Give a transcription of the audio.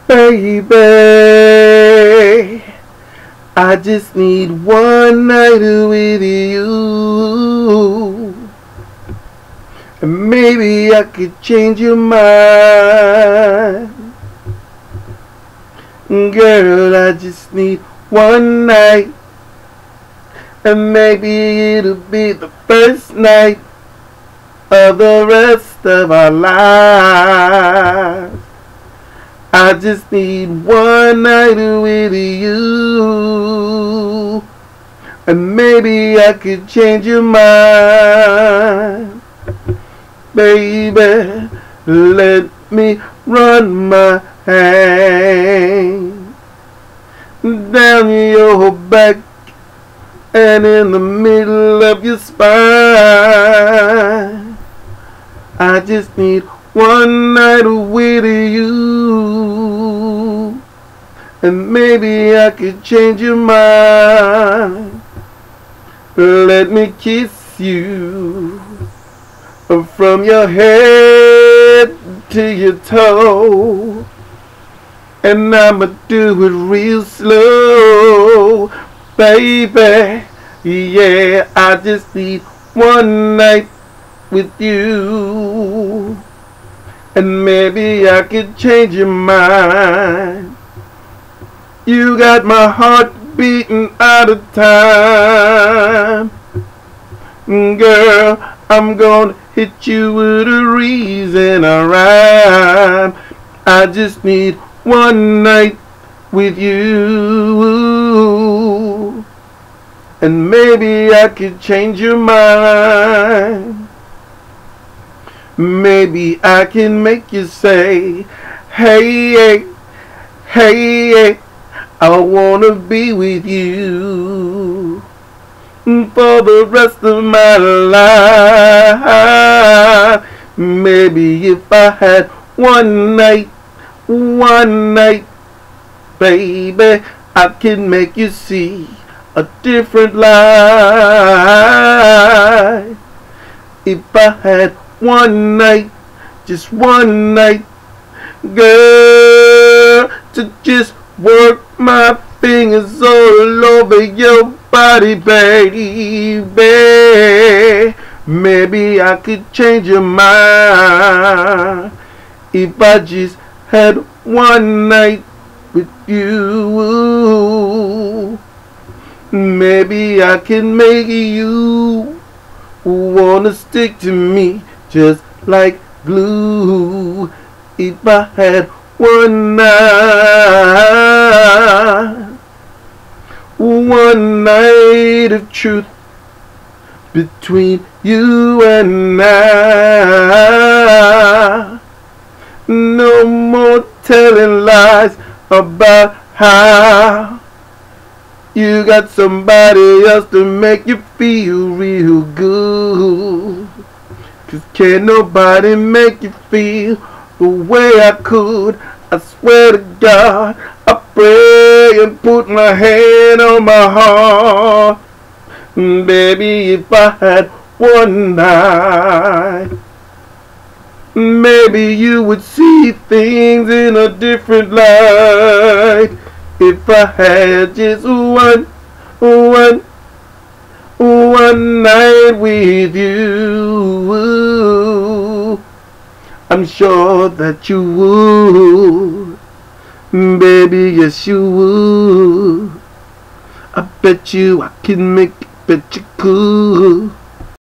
Baby, I just need one night with you. And maybe I could change your mind. Girl, I just need one night. And maybe it'll be the first night of the rest of our lives. I just need one night with you. And maybe I could change your mind. Baby, let me run my hand down your back and in the middle of your spine. I just need one night with you, and maybe I could change your mind. Let me kiss you from your head to your toe, and I'ma do it real slow. Baby, yeah, I just need one night with you, and maybe I could change your mind. You got my heart beating out of time. Girl, I'm gonna hit you with a reason, a rhyme. I just need one night with you, and maybe I could change your mind. Maybe I can make you say, hey, hey, hey, I wanna be with you for the rest of my life. Maybe if I had one night, baby, I can make you see a different life. If I had one night, just one night, girl, to just work my fingers all over your body, baby. Maybe I could change your mind if I just had one night with you. Maybe I can make you wanna stick to me just like glue. If I had one night of truth between you and I. No more telling lies about how you got somebody else to make you feel real good. 'Cause can't nobody make you feel the way I could. I swear to God, I pray and put my hand on my heart. Baby, if I had one night, maybe you would see things in a different light. If I had just one night with you, I'm sure that you would, baby, yes you would. I bet you I can make it, bet you could.